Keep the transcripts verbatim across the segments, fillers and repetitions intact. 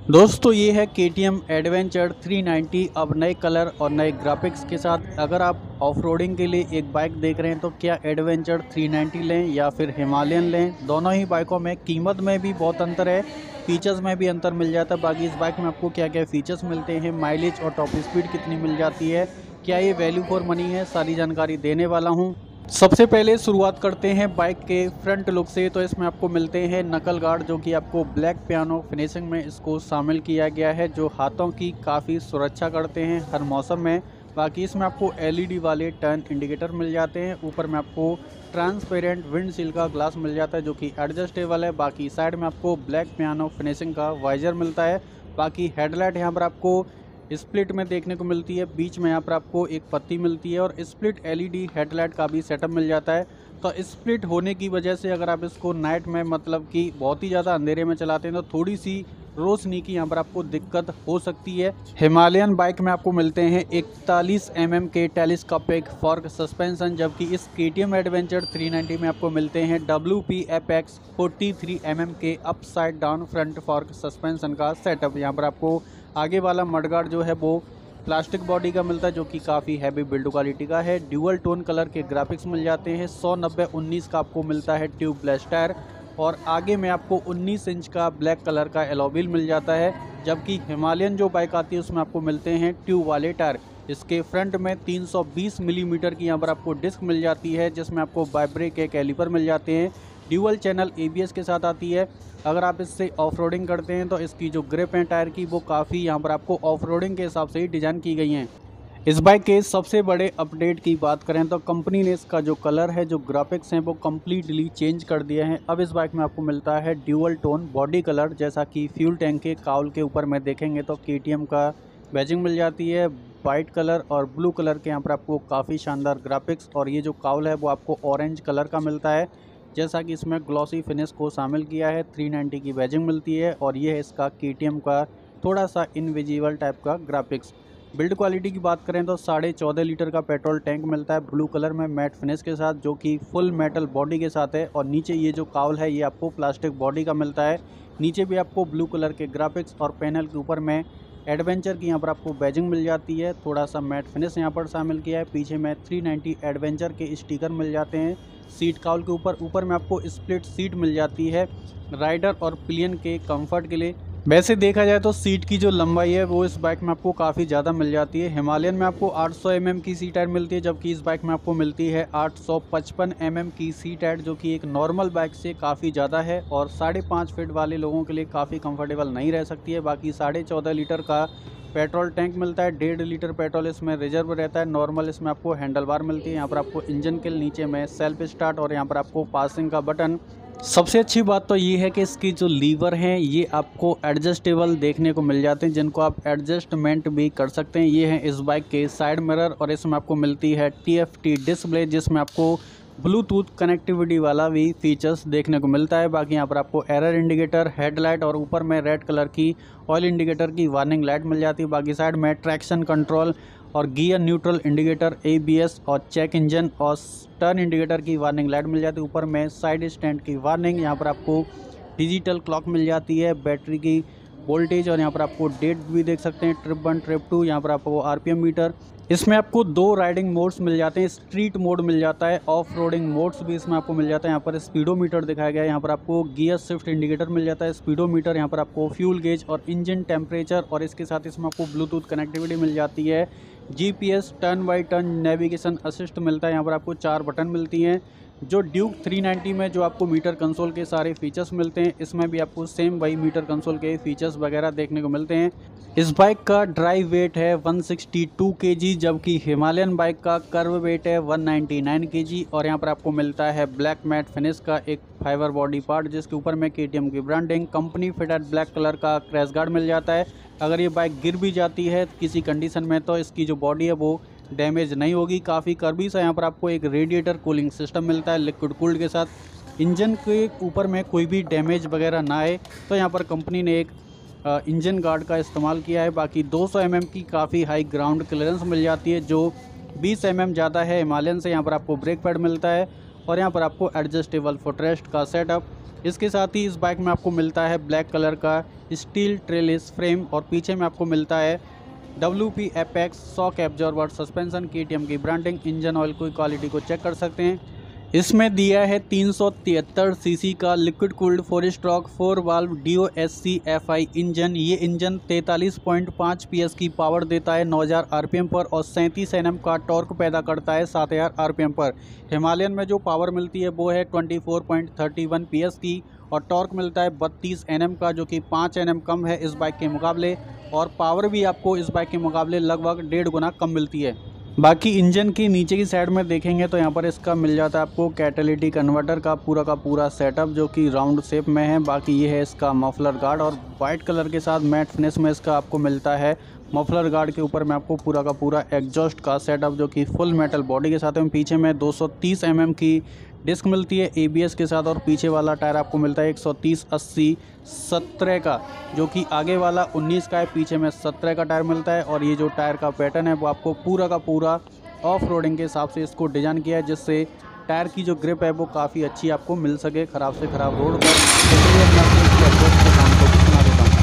दोस्तों ये है K T M adventure three ninety अब नए कलर और नए ग्राफिक्स के साथ। अगर आप ऑफ रोडिंग के लिए एक बाइक देख रहे हैं तो क्या एडवेंचर थ्री नाइंटी लें या फिर हिमालयन लें। दोनों ही बाइकों में कीमत में भी बहुत अंतर है, फीचर्स में भी अंतर मिल जाता है। बाकी इस बाइक में आपको क्या क्या फीचर्स मिलते हैं, माइलेज और टॉप स्पीड कितनी मिल जाती है, क्या ये वैल्यू फॉर मनी है, सारी जानकारी देने वाला हूँ। सबसे पहले शुरुआत करते हैं बाइक के फ्रंट लुक से। तो इसमें आपको मिलते हैं नकल गार्ड, जो कि आपको ब्लैक पियानो फिनिशिंग में इसको शामिल किया गया है, जो हाथों की काफ़ी सुरक्षा करते हैं हर मौसम में। बाकी इसमें आपको एल ई डी वाले टर्न इंडिकेटर मिल जाते हैं। ऊपर में आपको ट्रांसपेरेंट विंडशील्ड का ग्लास मिल जाता है, जो कि एडजस्टेबल है। बाकी साइड में आपको ब्लैक पियानो फिनिशिंग का वाइजर मिलता है। बाकी हेडलाइट यहाँ पर आपको स्प्लिट में देखने को मिलती है, बीच में यहाँ पर आपको एक पत्ती मिलती है और split L E D headlight का भी सेटअप मिल जाता है। तो स्प्लिट होने की वजह से अगर आप इसको नाइट में मतलब कि बहुत ही ज़्यादा अंधेरे में चलाते हैं तो थोड़ी सी रोशनी की यहाँ पर आपको दिक्कत हो सकती है। हिमालयन बाइक में आपको मिलते हैं इकतालीस एम एम के टेलीस्कोपिक फॉर्क सस्पेंशन, जबकि इस के T M adventure three ninety में आपको मिलते हैं W P F x forty three M M के upside down front fork suspension का सेटअप। यहाँ पर आपको आगे वाला मडगार्ड जो है वो प्लास्टिक बॉडी का मिलता है, जो कि काफ़ी हैवी बिल्ड क्वालिटी का है। ड्यूअल टोन कलर के ग्राफिक्स मिल जाते हैं। सौ नब्बे उन्नीस का आपको मिलता है ट्यूबलेस टायर और आगे में आपको उन्नीस इंच का ब्लैक कलर का एलॉय व्हील मिल जाता है। जबकि हिमालयन जो बाइक आती है उसमें आपको मिलते हैं ट्यूब वाले टायर। इसके फ्रंट में तीन सौ बीस मिलीमीटर की यहाँ पर आपको डिस्क मिल जाती है, जिसमें आपको बाइब्रेक के कैलिपर मिल जाते हैं। Dual channel A B S के साथ आती है। अगर आप इससे ऑफ रोडिंग करते हैं तो इसकी जो ग्रिप है टायर की वो काफ़ी यहाँ पर आपको ऑफ रोडिंग के हिसाब से ही डिज़ाइन की गई हैं। इस बाइक के सबसे बड़े अपडेट की बात करें तो कंपनी ने इसका जो कलर है, जो ग्राफिक्स हैं, वो कम्प्लीटली चेंज कर दिया है। अब इस बाइक में आपको मिलता है ड्यूअल टोन बॉडी कलर, जैसा कि फ्यूल टैंक के काउल के ऊपर में देखेंगे तो के टी एम का बैजिंग मिल जाती है। वाइट कलर और ब्लू कलर के यहाँ पर आपको काफ़ी शानदार ग्राफिक्स और ये जो काउल है वो आपको ऑरेंज कलर का मिलता है, जैसा कि इसमें ग्लॉसी फिनिश को शामिल किया है। थ्री नाइंटी की बैजिंग मिलती है और ये है इसका के टी एम का थोड़ा सा इनविजिबल टाइप का ग्राफिक्स। बिल्ड क्वालिटी की बात करें तो साढ़े चौदह लीटर का पेट्रोल टैंक मिलता है ब्लू कलर में मैट फिनिश के साथ, जो कि फुल मेटल बॉडी के साथ है। और नीचे ये जो काउल है ये आपको प्लास्टिक बॉडी का मिलता है। नीचे भी आपको ब्लू कलर के ग्राफिक्स और पैनल के ऊपर में एडवेंचर की यहाँ पर आपको बैजिंग मिल जाती है। थोड़ा सा मैट फिनिश यहाँ पर शामिल किया है। पीछे में थ्री नाइंटी एडवेंचर के स्टिकर मिल जाते हैं सीट काउल के ऊपर। ऊपर में आपको स्प्लिट सीट मिल जाती है राइडर और पिलियन के कंफर्ट के लिए। वैसे देखा जाए तो सीट की जो लंबाई है वो इस बाइक में आपको काफ़ी ज़्यादा मिल जाती है। हिमालयन में आपको आठ सौ एम एम की सीट हाइट मिलती है, जबकि इस बाइक में आपको मिलती है आठ सौ पचपन एम एम की सीट हाइट, जो कि एक नॉर्मल बाइक से काफ़ी ज़्यादा है और साढ़े पाँच फीट वाले लोगों के लिए काफ़ी कंफर्टेबल नहीं रह सकती है। बाकी साढ़े चौदह लीटर का पेट्रोल टैंक मिलता है। डेढ़ लीटर पेट्रोल इसमें रिजर्व रहता है। नॉर्मल इसमें आपको हैंडल बार मिलती है। यहाँ पर आपको इंजन के नीचे में सेल्फ स्टार्ट और यहाँ पर आपको पासिंग का बटन। सबसे अच्छी बात तो ये है कि इसकी जो लीवर हैं ये आपको एडजस्टेबल देखने को मिल जाते हैं, जिनको आप एडजस्टमेंट भी कर सकते हैं। ये हैं इस बाइक के साइड मिरर और इसमें आपको मिलती है टी एफ टी डिस्प्ले, जिसमें आपको ब्लूटूथ कनेक्टिविटी वाला भी फीचर्स देखने को मिलता है। बाकी यहाँ पर आपको एरर इंडिकेटर, हेडलाइट और ऊपर में रेड कलर की ऑयल इंडिकेटर की वार्निंग लाइट मिल जाती है। बाकी साइड में ट्रैक्शन कंट्रोल और gear neutral indicator, A B S और चेक इंजन और टर्न इंडिकेटर की वार्निंग लाइट मिल जाती है। ऊपर में साइड स्टैंड की वार्निंग। यहाँ पर आपको डिजिटल क्लॉक मिल जाती है, बैटरी की वोल्टेज और यहाँ पर आपको डेट भी देख सकते हैं, ट्रिप वन ट्रिप टू। यहाँ पर आपको आर पी एम मीटर। इसमें आपको दो राइडिंग मोड्स मिल जाते हैं, स्ट्रीट मोड मिल जाता है, ऑफ रोडिंग मोड्स भी इसमें आपको मिल जाता है। यहाँ पर स्पीडोमीटर दिखाया गया है। यहाँ पर आपको गियर शिफ्ट इंडिकेटर मिल जाता है, स्पीडोमीटर। यहाँ पर आपको फ्यूल गेज और इंजन टेम्परेचर और इसके साथ इसमें आपको ब्लूटूथ कनेक्टिविटी मिल जाती है। G P S, turn by turn navigation assist मिलता है। यहाँ पर आपको चार बटन मिलती हैं। जो ड्यूक थ्री नाइंटी में जो आपको मीटर कंसोल के सारे फीचर्स मिलते हैं, इसमें भी आपको सेम वही मीटर कंसोल के फीचर्स वगैरह देखने को मिलते हैं। इस बाइक का ड्राइव वेट है वन सिक्सटी टू केजी, जबकि हिमालयन बाइक का कर्व वेट है वन नाइंटी नाइन केजी। और यहाँ पर आपको मिलता है ब्लैक मैट फिनिश का एक फाइबर बॉडी पार्ट, जिसके ऊपर में के टी एम की branding, company fitted black colour का क्रैश गार्ड मिल जाता है। अगर ये बाइक गिर भी जाती है किसी कंडीशन में तो इसकी जो बॉडी है वो डैमेज नहीं होगी। काफ़ी कर्वी सा यहाँ पर आपको एक रेडिएटर कूलिंग सिस्टम मिलता है लिक्विड कूल्ड के साथ। इंजन के ऊपर में कोई भी डैमेज वगैरह ना आए तो यहाँ पर कंपनी ने एक इंजन गार्ड का इस्तेमाल किया है। बाकी दो सौ एम एम की काफ़ी हाई ग्राउंड क्लियरेंस मिल जाती है, जो बीस एम एम ज़्यादा है हिमालयन से। यहाँ पर आपको ब्रेक पैड मिलता है और यहाँ पर आपको एडजस्टेबल फुटरेस्ट का सेटअप। इसके साथ ही इस बाइक में आपको मिलता है ब्लैक कलर का स्टील ट्रेलिस फ्रेम और पीछे में आपको मिलता है W P apex shock absorber suspension. K T M की ब्रांडिंग, इंजन ऑयल की क्वालिटी को चेक कर सकते हैं। इसमें दिया है तीन सौ तिहत्तर सीसी का liquid cooled four stroke four valve D O S C F I engine. ये इंजन तैंतालीस पॉइंट पाँच पी एस की पावर देता है नौ हज़ार आर पी एम पर और सैंतीस एन एम का टॉर्क पैदा करता है सात हज़ार आर पी एम पर। हिमालयन में जो पावर मिलती है वो है चौबीस पॉइंट तीन एक पी एस की और टॉर्क मिलता है बत्तीस एन एम का, जो कि पाँच एन एम कम है इस बाइक के मुकाबले, और पावर भी आपको इस बाइक के मुकाबले लगभग डेढ़ गुना कम मिलती है। बाकी इंजन की नीचे की साइड में देखेंगे तो यहाँ पर इसका मिल जाता है आपको कैटालिटिक कन्वर्टर का पूरा का पूरा सेटअप, जो कि राउंड शेप में है। बाकी ये है इसका मफलर गार्ड और वाइट कलर के साथ मैट फिनिश में इसका आपको मिलता है। मफलर गार्ड के ऊपर में आपको पूरा का पूरा एग्जॉस्ट का सेटअप, जो कि फुल मेटल बॉडी के साथ है। पीछे में दो सौ तीस एम एम की डिस्क मिलती है ए बी एस के साथ और पीछे वाला टायर आपको मिलता है एक सौ तीस अस्सी सत्रह का, जो कि आगे वाला उन्नीस का है, पीछे में सत्रह का टायर मिलता है। और ये जो टायर का पैटर्न है वो आपको पूरा का पूरा ऑफ रोडिंग के हिसाब से इसको डिज़ाइन किया है, जिससे टायर की जो ग्रिप है वो काफ़ी अच्छी आपको मिल सके ख़राब से ख़राब रोड पर। इसलिए मैं अपने इसके एग्जॉस्ट के साउंड को भी सुना देता हूँ।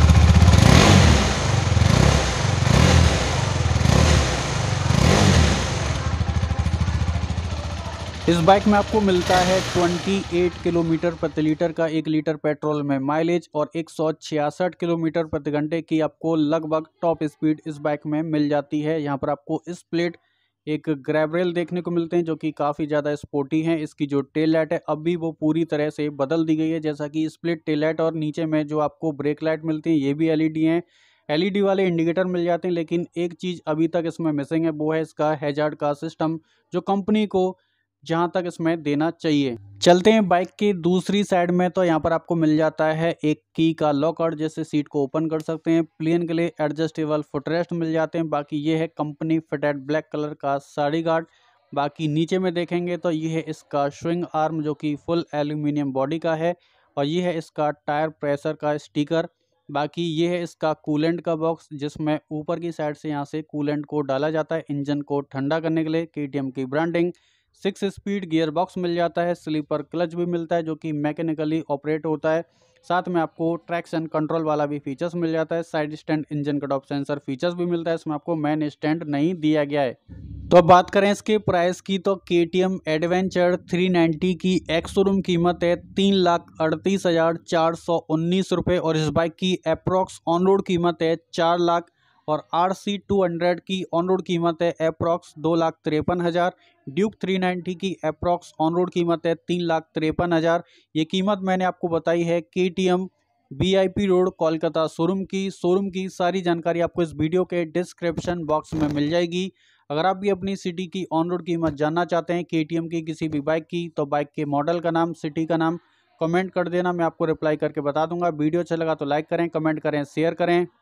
इस बाइक में आपको मिलता है अट्ठाईस किलोमीटर प्रति लीटर का एक लीटर पेट्रोल में माइलेज और एक सौ छियासठ किलोमीटर प्रति घंटे की आपको लगभग टॉप स्पीड इस बाइक में मिल जाती है। यहाँ पर आपको स्प्लिट एक ग्रैब रेल देखने को मिलते हैं, जो कि काफ़ी ज़्यादा स्पोर्टी हैं। इसकी जो टेल लाइट है अब भी वो पूरी तरह से बदल दी गई है, जैसा कि स्प्लिट टेल लाइट, और नीचे में जो आपको ब्रेक लाइट मिलती हैं ये भी एल ई डी हैं। एल ई डी वाले इंडिकेटर मिल जाते हैं, लेकिन एक चीज़ अभी तक इसमें मिसिंग है, वो है इसका हैजार्ड का सिस्टम, जो कंपनी को जहां तक इसमें देना चाहिए। चलते हैं बाइक की दूसरी साइड में, तो यहाँ पर आपको मिल जाता है एक की का लॉकर, जैसे सीट को ओपन कर सकते हैं। प्लेन के लिए एडजस्टेबल फुटरेस्ट मिल जाते हैं। बाकी ये है कंपनी फिटेड ब्लैक कलर का साड़ी गार्ड। बाकी नीचे में देखेंगे तो ये है इसका स्विंग आर्म, जो कि फुल एल्यूमिनियम बॉडी का है, और ये है इसका टायर प्रेशर का स्टिकर। बाकी ये है इसका कूलेंट का बॉक्स, जिसमें ऊपर की साइड से यहाँ से कूलेंट को डाला जाता है इंजन को ठंडा करने के लिए। के टी एम की branding. Six speed gear box मिल जाता है। स्लीपर क्लच भी मिलता है, जो कि मैकेनिकली ऑपरेट होता है। साथ में आपको ट्रैक्शन कंट्रोल वाला भी फीचर्स मिल जाता है। Side stand engine cut off sensor features भी मिलता है। इसमें आपको मेन स्टैंड नहीं दिया गया है। तो अब बात करें इसके प्राइस की, तो K T M adventure three ninety की एक्स शोरूम कीमत है तीन लाख अड़तीस हज़ार चार सौ उन्नीस रुपये और इस बाइक की अप्रॉक्स ऑन रोड कीमत है चार लाख और आर सी टू हंड्रेड की ऑन रोड कीमत है अप्रॉक्स दो लाख तिरपन हज़ार। ड्यूक थ्री नाइन्टी की अप्रॉक्स ऑन रोड कीमत है तीन लाख तिरपन हज़ार। ये कीमत मैंने आपको बताई है K T M V I P road Kolkata showroom की। शोरूम की सारी जानकारी आपको इस वीडियो के डिस्क्रिप्शन बॉक्स में मिल जाएगी। अगर आप भी अपनी सिटी की ऑन रोड कीमत जानना चाहते हैं के टी एम की किसी भी बाइक की, तो बाइक के मॉडल का नाम, सिटी का नाम कमेंट कर देना, मैं आपको रिप्लाई करके बता दूंगा। वीडियो अच्छा लगा तो लाइक करें, कमेंट करें, शेयर करें।